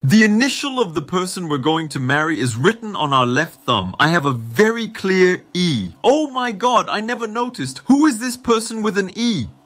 The initial of the person we're going to marry is written on our left thumb. I have a very clear E. Oh my God, I never noticed. Who is this person with an E?